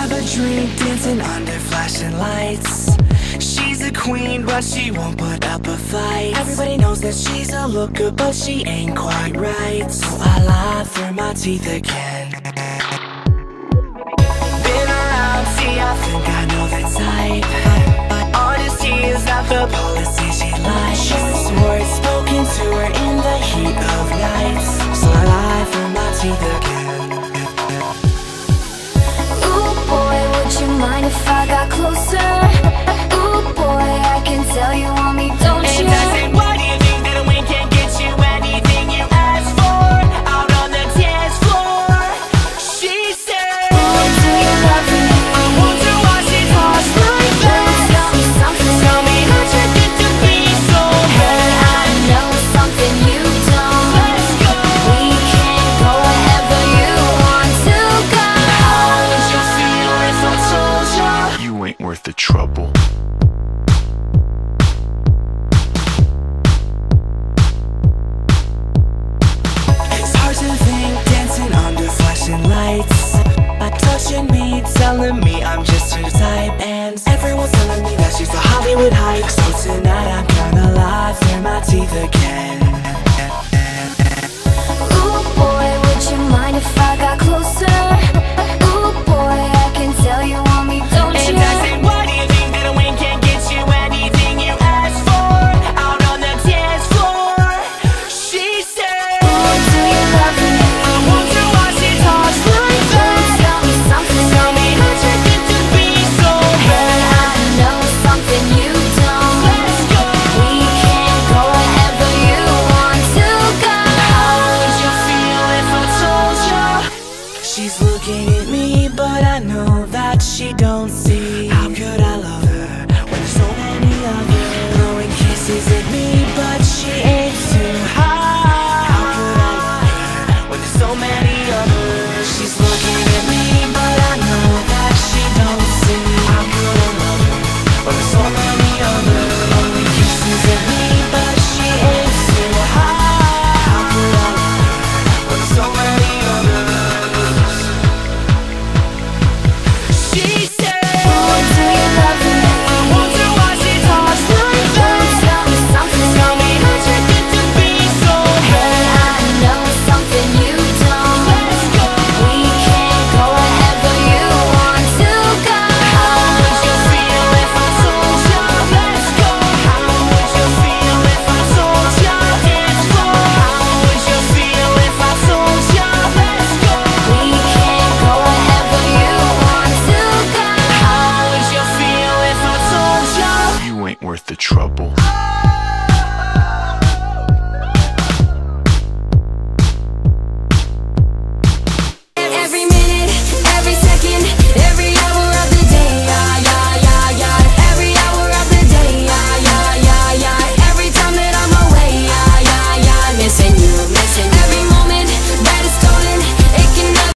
grab a drink, dancing under flashing lights. She's a queen, but she won't put up a fight. Everybody knows that she's a looker, but she ain't quite right. So I lie through my teeth again. Been around, see, I think I know the type. Honesty is not the policy she likes. Choice words spoken to her in the heat of nights. So I lie through my teeth again. Ooh boy, would you mind if I got closer? Ooh boy, I can tell you want me, don't you? And I said, why do you think that a win can't get you anything you ask for? Out on the dance floor, she said, Ooh, do you love me? I want to watch it toss like that. Tell me something. Tell me how'd you get to be so Hey, bad? I know something you don't. Let's go. We can go wherever you want to go. How would you feel if I told ya? You ain't worth the trouble. It's hard to think, dancing under flashing lights. Touching me, telling me I'm just her type. And everyone's telling me that she's a Hollywood hype. So tonight I'm gonna lie through my teeth again. Ooh boy, would you mind if I got closer? Ooh boy, I can tell you want me, don't you? And I said, why do you think that a win can't get you anything you ask for? Out on the dance floor, she said, Ooh, do you love me? I want to watch it toss like that. Tell me something. Tell me how'd you get to be so Hey, bad? I know something you don't. Let's go. We can go wherever you want to go. How would you feel if I told ya? She's looking at me, but I know that she don't see. How could I love her